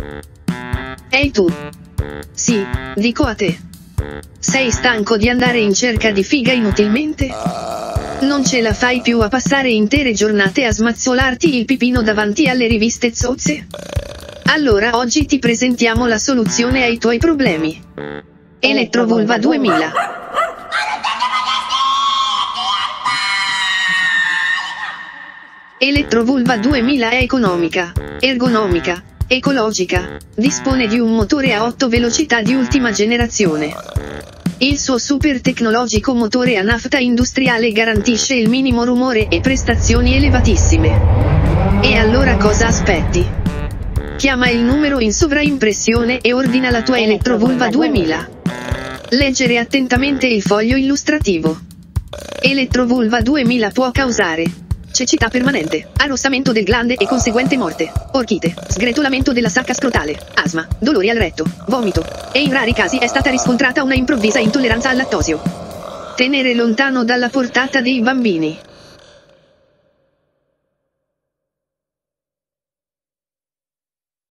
Ehi tu. Sì, dico a te. Sei stanco di andare in cerca di figa inutilmente? Non ce la fai più a passare intere giornate a smazzolarti il pipino davanti alle riviste zozze? Allora oggi ti presentiamo la soluzione ai tuoi problemi. Eletrovulva 2000. Eletrovulva 2000 è economica, ergonomica, ecologica, dispone di un motore a 8 velocità di ultima generazione. Il suo super tecnologico motore a nafta industriale garantisce il minimo rumore e prestazioni elevatissime. E allora cosa aspetti? Chiama il numero in sovraimpressione e ordina la tua Eletrovulva 2000. Leggere attentamente il foglio illustrativo. Eletrovulva 2000 può causare cecità permanente, arrossamento del glande e conseguente morte, orchite, sgretolamento della sacca scrotale, asma, dolori al retto, vomito, e in rari casi è stata riscontrata una improvvisa intolleranza al lattosio. Tenere lontano dalla portata dei bambini.